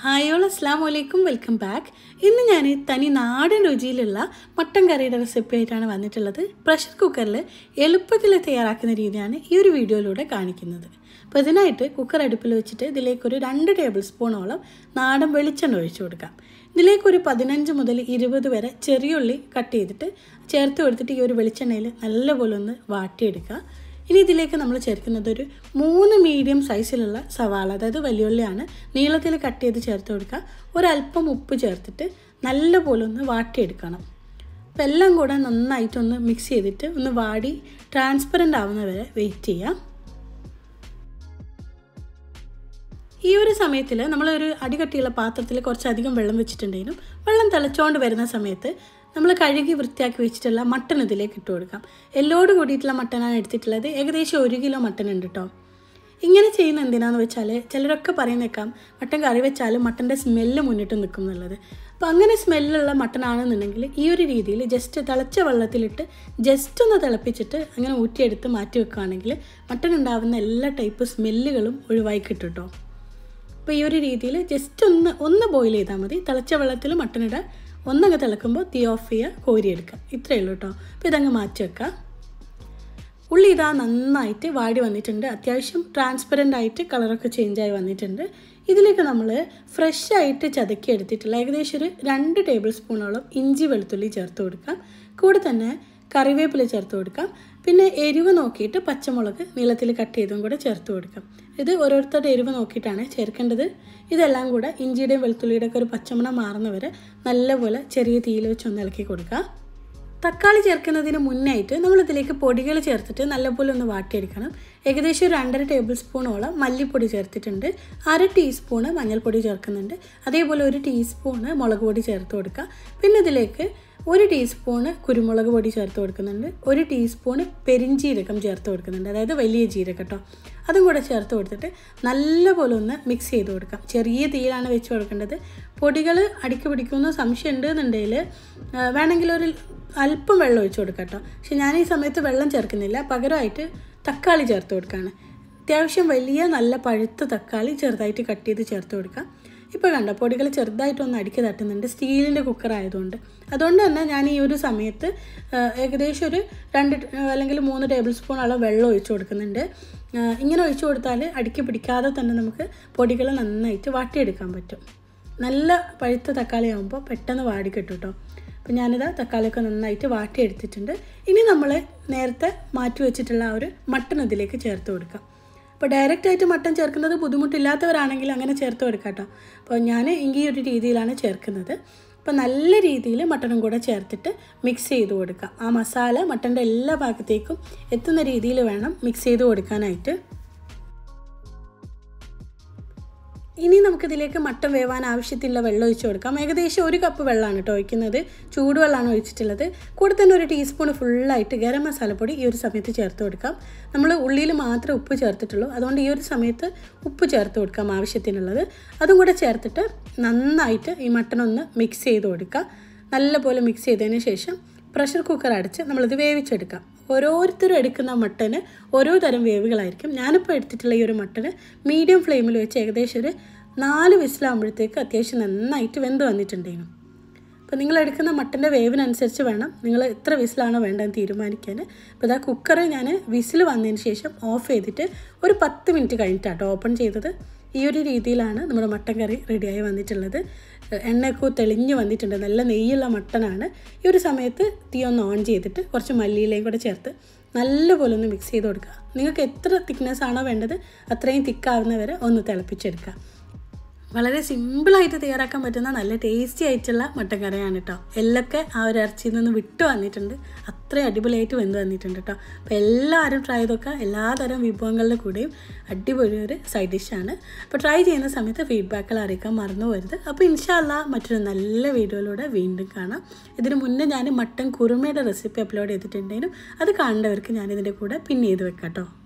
Hi all അസ്സലാമു അലൈക്കും welcome back. ഇന്ന് ഞാൻ തനി നാടൻ രുചിയിലുള്ള മട്ടൻ കറിയുടെ റെസിപ്പി ആയിട്ടാണ് വന്നിട്ടുള്ളത്. പ്രഷർ കുക്കറിൽ എളുപ്പത്തിൽ തയ്യാറാക്കുന്ന രീതിയാണ് ഈ ഒരു വീഡിയോയിലൂടെ കാണിക്കുന്നത്. അപ്പോൾ ഇതിനായിട്ട് കുക്കർ അടുപ്പിൽ വെച്ചിട്ട് ഇതിലേക്കൊരു 2 ടേബിൾ സ്പൂണോളം നാടൻ വെളിച്ചെണ്ണ ഒഴിച്ചു കൊടുക്കാം. ഇതിലേക്കൊരു 15 മുതൽ 20 വരെ ചെറിയ ഉള്ളി കട്ട് ചെയ്തിട്ട് ചേർത്ത് കൊടുത്തിട്ട് ഈ ഒരു വെളിച്ചെണ്ണയിൽ നല്ലപോലെ ഒന്ന് വാട്ടിയെടുക്കുക. ഇനി ഇതിലേക്ക് നമ്മൾ ചേർക്കുന്നത് ഒരു 3 മീഡിയം സൈസിലുള്ള സവാള, അതായത് വലിയുള്ളിയാണ്, നീളത്തിൽ കട്ട് ചെയ്ത് ചേർത്ത് കൊടുക്കുക. ഒരല്പം ഉപ്പ് ചേർത്തിട്ട് നല്ലപോലെ ഒന്ന് വാട്ടിയെടുക്കണം. അപ്പോൾ എല്ലാം കൂടെ നന്നായിട്ടൊന്ന് മിക്സ് ചെയ്തിട്ട് ഒന്ന് വാടി ട്രാൻസ്പെറൻ്റ് ആവുന്ന വരെ വെയിറ്റ് ചെയ്യാം. ഈ ഒരു സമയത്തിൽ നമ്മളൊരു അടികട്ടിയുള്ള പാത്രത്തിൽ കുറച്ചധികം വെള്ളം വെച്ചിട്ടുണ്ടെങ്കിലും വെള്ളം തിളച്ചുകൊണ്ട് വരുന്ന സമയത്ത് നമ്മൾ കഴുകി വൃത്തിയാക്കി വെച്ചിട്ടുള്ള മട്ടൺ ഇതിലേക്ക് ഇട്ട് കൊടുക്കാം. എല്ലോട് കൂടിയിട്ടുള്ള മട്ടനാണ് എടുത്തിട്ടുള്ളത്. ഏകദേശം 1 കിലോ മട്ടൺ ഉണ്ട് കേട്ടോ. ഇങ്ങനെ ചെയ്യുന്ന എന്തിനാന്ന് വെച്ചാൽ ചിലരൊക്കെ പറയുന്നേക്കാം മട്ടൻ കറി വെച്ചാലും മട്ടൻ്റെ സ്മെല്ല് മുന്നിട്ട് നിൽക്കും എന്നുള്ളത്. അപ്പോൾ അങ്ങനെ സ്മെല്ലുള്ള മട്ടൺ ആണെന്നുണ്ടെങ്കിൽ ഈ ഒരു രീതിയിൽ ജസ്റ്റ് തിളച്ച വെള്ളത്തിലിട്ട് ജസ്റ്റ് ഒന്ന് തിളപ്പിച്ചിട്ട് അങ്ങനെ ഊറ്റിയെടുത്ത് മാറ്റി വെക്കുകയാണെങ്കിൽ മട്ടൺ ഉണ്ടാകുന്ന എല്ലാ ടൈപ്പ് സ്മെല്ലുകളും ഒഴിവായി കിട്ടും കേട്ടോ. അപ്പോൾ ഈ ഒരു രീതിയിൽ ജസ്റ്റ് ഒന്ന് ബോയിൽ ചെയ്താൽ മതി. തിളച്ച വെള്ളത്തിൽ മട്ടണിടാൻ ഒന്നങ്ങ് തിളക്കുമ്പോൾ തീ ഓഫ് ചെയ്യുക, കോരിയെടുക്കുക. ഇത്രയേ ഉള്ളൂ കേട്ടോ. അപ്പോൾ ഇതങ്ങ് മാറ്റി വെക്കുക. ഉള്ളി ഇതാ നന്നായിട്ട് വാടി വന്നിട്ടുണ്ട്. അത്യാവശ്യം ട്രാൻസ്പെറൻ്റ് ആയിട്ട് കളറൊക്കെ ചേഞ്ചായി വന്നിട്ടുണ്ട്. ഇതിലേക്ക് നമ്മൾ ഫ്രഷ് ആയിട്ട് ചതക്കി എടുത്തിട്ടുള്ള ഏകദേശം ഒരു 2 ടേബിൾ സ്പൂണോളം ഇഞ്ചി വെളുത്തുള്ളി ചേർത്ത് കൊടുക്കാം. കൂടെ തന്നെ കറിവേപ്പില ചേർത്ത് കൊടുക്കാം. പിന്നെ എരിവ് നോക്കിയിട്ട് പച്ചമുളക് നീളത്തിൽ കട്ട് ചെയ്തും കൂടെ ചേർത്ത് കൊടുക്കാം. ഇത് ഓരോരുത്തരുടെ എരിവ് നോക്കിയിട്ടാണ് ചേർക്കേണ്ടത്. ഇതെല്ലാം കൂടെ ഇഞ്ചിയുടെയും വെളുത്തുള്ളിയുടെ ഒക്കെ ഒരു പച്ചമണം മാറുന്നവരെ നല്ലപോലെ ചെറിയ തീയിൽ വെച്ച് ഒന്ന് ഇളക്കി കൊടുക്കുക. തക്കാളി ചേർക്കുന്നതിന് മുന്നായിട്ട് നമ്മളിതിലേക്ക് പൊടികൾ ചേർത്തിട്ട് നല്ലപോലെ ഒന്ന് വാട്ടിയെടുക്കണം. ഏകദേശം ഒരു 2.5 ടേബിൾ സ്പൂണോളം മല്ലിപ്പൊടി ചേർത്തിട്ടുണ്ട്. 1/2 ടീസ്പൂണ് മഞ്ഞൾപ്പൊടി ചേർക്കുന്നുണ്ട്. അതേപോലെ 1 ടീസ്പൂണ് മുളക് പൊടി ചേർത്ത് കൊടുക്കുക. പിന്നെ ഇതിലേക്ക് 1 ടീസ്പൂണ് കുരുമുളക് പൊടി ചേർത്ത് കൊടുക്കുന്നുണ്ട്. 1 ടീസ്പൂണ് പെരിഞ്ജീരകം ചേർത്ത് കൊടുക്കുന്നുണ്ട്, അതായത് വലിയ ജീരകം കേട്ടോ. അതും കൂടെ ചേർത്ത് കൊടുത്തിട്ട് നല്ലപോലെ ഒന്ന് മിക്സ് ചെയ്ത് കൊടുക്കാം. ചെറിയ തീയിലാണ് വെച്ച് കൊടുക്കേണ്ടത്. പൊടികൾ അടിക്ക് പിടിക്കുന്ന സംശയം ഉണ്ടെന്നുണ്ടെങ്കിൽ വേണമെങ്കിൽ ഒരു അല്പം വെള്ളം ഒഴിച്ച് കൊടുക്കാം കേട്ടോ. പക്ഷെ ഞാൻ ഈ സമയത്ത് വെള്ളം ചേർക്കുന്നില്ല, പകരമായിട്ട് തക്കാളി ചേർത്ത് കൊടുക്കുകയാണ്. അത്യാവശ്യം വലിയ നല്ല പഴുത്ത തക്കാളി ചെറുതായിട്ട് കട്ട് ചെയ്ത് ചേർത്ത് കൊടുക്കാം. ഇപ്പോൾ കണ്ട പൊടികൾ ചെറുതായിട്ടൊന്ന് അടിക്ക് തട്ടുന്നുണ്ട്, സ്റ്റീലിൻ്റെ കുക്കർ ആയതുകൊണ്ട്. അതുകൊണ്ട് തന്നെ ഞാൻ ഈ ഒരു സമയത്ത് ഏകദേശം ഒരു 2 അല്ലെങ്കിൽ 3 ടേബിൾ സ്പൂൺ അളവ് വെള്ളം ഒഴിച്ചു കൊടുക്കുന്നുണ്ട്. ഇങ്ങനെ ഒഴിച്ചു കൊടുത്താൽ അടിക്ക് പിടിക്കാതെ തന്നെ നമുക്ക് പൊടികൾ നന്നായിട്ട് വാട്ടിയെടുക്കാൻ പറ്റും. നല്ല പഴുത്ത തക്കാളി ആകുമ്പോൾ പെട്ടെന്ന് വാടി കിട്ടും കേട്ടോ. അപ്പോൾ ഞാനിതാ തക്കാളിയൊക്കെ നന്നായിട്ട് വാട്ടിയെടുത്തിട്ടുണ്ട്. ഇനി നമ്മൾ നേരത്തെ മാറ്റി വെച്ചിട്ടുള്ള ആ ഒരു മട്ടൺ ഇതിലേക്ക് ചേർത്ത് കൊടുക്കാം. അപ്പോൾ ഡയറക്റ്റായിട്ട് മട്ടൺ ചേർക്കുന്നത് ബുദ്ധിമുട്ടില്ലാത്തവരാണെങ്കിൽ അങ്ങനെ ചേർത്ത് കൊടുക്കാം കേട്ടോ. അപ്പോൾ ഞാൻ ഈ ഒരു രീതിയിലാണ് ചേർക്കുന്നത്. അപ്പോൾ നല്ല രീതിയിൽ മട്ടണും കൂടെ ചേർത്തിട്ട് മിക്സ് ചെയ്ത് കൊടുക്കാം. ആ മസാല മട്ടൻ്റെ എല്ലാ ഭാഗത്തേക്കും എത്തുന്ന രീതിയിൽ വേണം മിക്സ് ചെയ്ത് കൊടുക്കാനായിട്ട്. ഇനി നമുക്കിതിലേക്ക് മട്ടൻ വേവാൻ ആവശ്യത്തിലുള്ള വെള്ളം ഒഴിച്ച് കൊടുക്കാം. ഏകദേശം 1 കപ്പ് വെള്ളമാണ് കേട്ടോ ഒഴിക്കുന്നത്. ചൂടുവെള്ളമാണ് ഒഴിച്ചിട്ടുള്ളത്. കൂടെ തന്നെ 1 ടീസ്പൂൺ ഫുള്ളായിട്ട് ഗരം മസാലപ്പൊടി ഈ ഒരു സമയത്ത് ചേർത്ത് കൊടുക്കാം. നമ്മൾ ഉള്ളിയിൽ മാത്രമേ ഉപ്പ് ചേർത്തിട്ടുള്ളൂ, അതുകൊണ്ട് ഈ ഒരു സമയത്ത് ഉപ്പ് ചേർത്ത് കൊടുക്കാം ആവശ്യത്തിനുള്ളത്. അതും കൂടെ ചേർത്തിട്ട് നന്നായിട്ട് ഈ മട്ടൺ ഒന്ന് മിക്സ് ചെയ്ത് കൊടുക്കുക. നല്ലപോലെ മിക്സ് ചെയ്തതിന് ശേഷം പ്രഷർ കുക്കർ അടച്ച് നമ്മളിത് വേവിച്ചെടുക്കാം. ഓരോരുത്തരും എടുക്കുന്ന മട്ടന് ഓരോ തരം വേവുകളായിരിക്കും. ഞാനിപ്പോൾ എടുത്തിട്ടുള്ള ഈ ഒരു മട്ടന് മീഡിയം ഫ്ലെയിമിൽ വെച്ച് ഏകദേശം ഒരു 4 വിസിലാകുമ്പോഴത്തേക്ക് അത്യാവശ്യം നന്നായിട്ട് വെന്ത് വന്നിട്ടുണ്ടായിരുന്നു. അപ്പോൾ നിങ്ങൾ എടുക്കുന്ന മട്ടൻ്റെ വേവിനനുസരിച്ച് വേണം നിങ്ങൾ എത്ര വിസിലാണോ വേണ്ടതെന്ന് തീരുമാനിക്കാൻ. അപ്പോൾ ഇതാ കുക്കർ ഞാൻ വിസിൽ വന്നതിന് ശേഷം ഓഫ് ചെയ്തിട്ട് ഒരു 10 മിനിറ്റ് കഴിഞ്ഞിട്ടാട്ടോ ഓപ്പൺ ചെയ്തത്. ഈ ഒരു രീതിയിലാണ് നമ്മുടെ മട്ടൻ കറി റെഡിയായി വന്നിട്ടുള്ളത്. എണ്ണയൊക്കെ തെളിഞ്ഞ് വന്നിട്ടുണ്ട്. നല്ല നെയ്യുള്ള മട്ടനാണ്. ഈ ഒരു സമയത്ത് തീ ഒന്ന് ഓൺ ചെയ്തിട്ട് കുറച്ച് മല്ലിയിലയും കൂടെ ചേർത്ത് നല്ലപോലെ ഒന്ന് മിക്സ് ചെയ്ത് കൊടുക്കുക. നിങ്ങൾക്ക് എത്ര തിക്നെസ് ആണോ വേണ്ടത് അത്രയും തിക്കാവുന്നവരെ ഒന്ന് തിളപ്പിച്ചെടുക്കുക. വളരെ സിമ്പിളായിട്ട് തയ്യാറാക്കാൻ പറ്റുന്ന നല്ല ടേസ്റ്റി ആയിട്ടുള്ള മട്ടൻ കറിയാണ് കേട്ടോ. എല്ലൊക്കെ ആ ഒരു ഇറച്ചിയിൽ നിന്ന് വിട്ട് വന്നിട്ടുണ്ട്. അത്രയും അടിപൊളിയായിട്ട് വെന്ത് വന്നിട്ടുണ്ട് കേട്ടോ. അപ്പോൾ എല്ലാവരും ട്രൈ ചെയ്തൊക്കെ എല്ലാതരം വിഭവങ്ങളുടെ കൂടെയും അടിപൊളി ഒരു സൈഡ് ഡിഷാണ്. അപ്പോൾ ട്രൈ ചെയ്യുന്ന സമയത്ത് ഫീഡ്ബാക്കുകൾ അറിയിക്കാൻ മറന്നു പോരുത്. അപ്പോൾ ഇൻഷാ അല്ലാഹ് മറ്റൊരു നല്ല വീഡിയോയിലൂടെ വീണ്ടും കാണാം. ഇതിന് മുന്നേ ഞാൻ മട്ടൻ കുറുമയുടെ റെസിപ്പി അപ്ലോഡ് ചെയ്തിട്ടുണ്ടെങ്കിലും അത് കാണേണ്ടവർക്ക് ഞാനിതിൻ്റെ കൂടെ പിൻ ചെയ്ത് വെക്കാം കേട്ടോ.